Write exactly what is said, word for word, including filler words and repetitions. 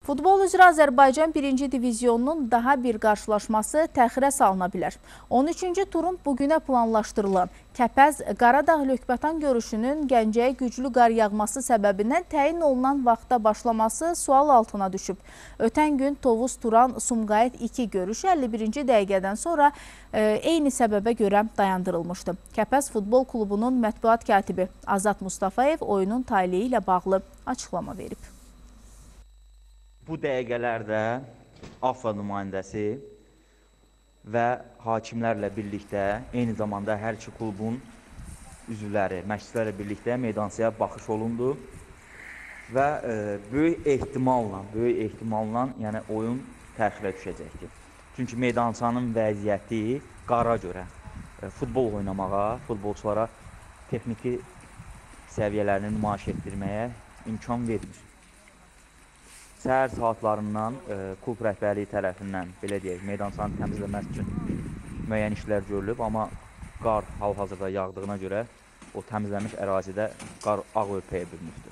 Futbol üzrə Azərbaycan birinci divizyonunun daha bir qarşılaşması təxirə salına bilər. on üçüncü turun bugünə planlaşdırılan Kəpəz Qaradağ Lökbatan görüşünün Gəncəyə güclü qar yağması səbəbindən təyin olunan vaxtda başlaması sual altına düşüb. Ötən gün Tovuz Turan Sumqayıt iki görüşü əlli birinci dəqiqədən sonra e, eyni səbəbə görə dayandırılmışdı. Kəpəz Futbol Klubunun mətbuat katibi Azad Mustafayev oyunun taliyi ilə bağlı açıqlama verib. Bu dəqiqələrdə AFFA nümayəndəsi və hakimlərlə birlikdə, eyni zamanda hər iki klubun üzvləri, məşqçilərlə birlikdə meydansıya baxış olundu və e, böyük ehtimalla, böyük ehtimalla yəni oyun təxirə düşəcəkdir. Çünki meydançanın vəziyyəti qara görə e, futbol oynamağa, futbolçulara texniki səviyyələrini nümayiş etdirməyə imkan vermir. Səhər saatlarından e, klub rəhbərliyi tərəfindən, belə deyək, meydançanı təmizləmək üçün müəyyən işlər görülüb, amma qar hal-hazırda yağdığına görə o təmizlənmiş ərazidə qar ağ örpəyə bürünübdür.